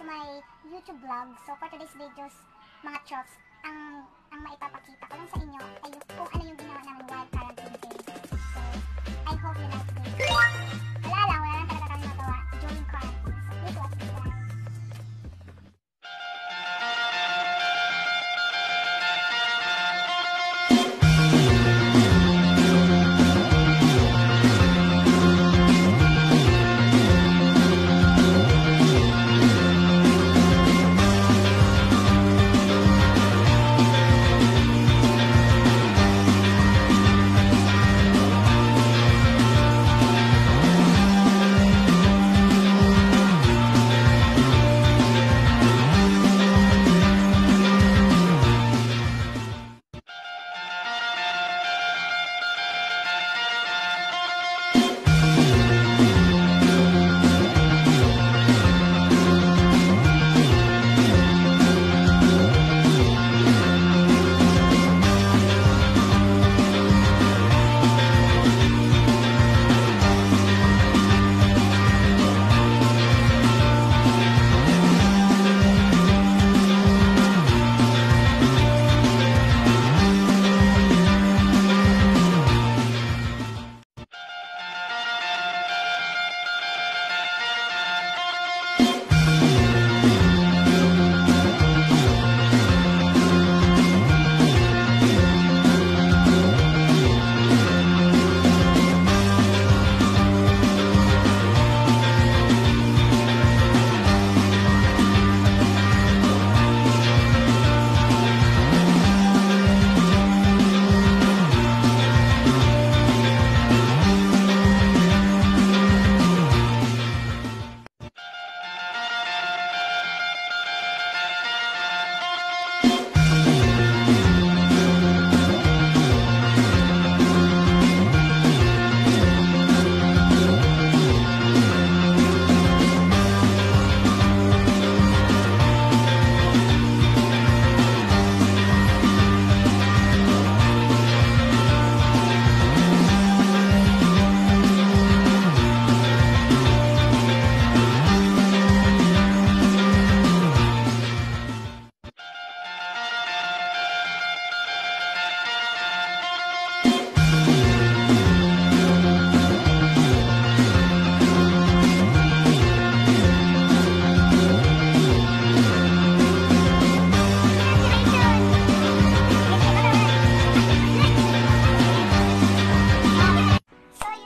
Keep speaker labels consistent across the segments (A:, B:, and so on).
A: my YouTube vlog. So for today's videos, mga chofs, ang maipapakita ko lang sa inyo ay kung ano yung ginawa namin while quarantine days. So I hope you like this. Wala lang talaga kami nagawa during quarantine. So please watch this guys.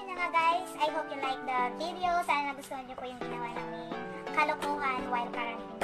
A: Video. Sana nagustuhan niyo po yung ginawa namin kalokohan while quarantine.